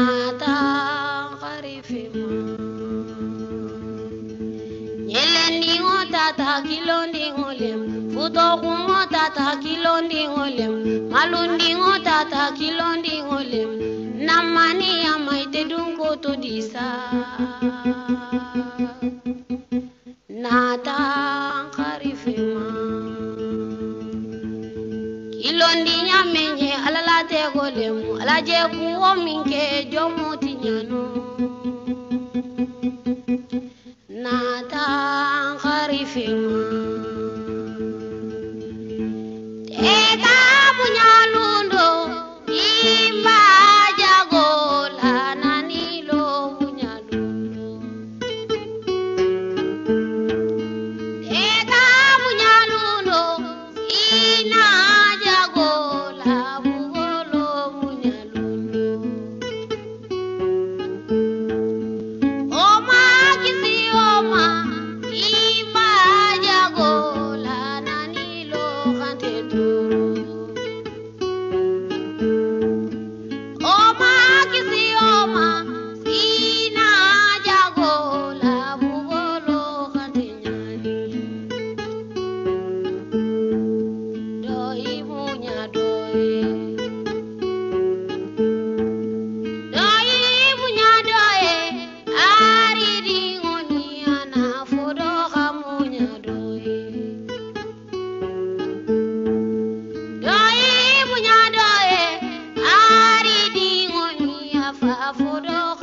nata karifima nyelendi ngotata kilondi ngolem futo ngotata kilondi ngolem malundi ngotata kilondi ngolem namani amaite dunko to disa nata karifima kilondi nyamenye alalate golem alaje kuwo minke jomuti nyano nata karifima eka bunyalundo imba jagola nanilo bunyalundo eka bunyalundo ina jagola bugolo bunyalundo oma kisi oma imba jagola nanilo kante toro oma kisi oma ina jagola bugolo kante nyani doi bunya doi ari dingoni ana fodo kamunya doi bunya doi ari dingoni afa fodo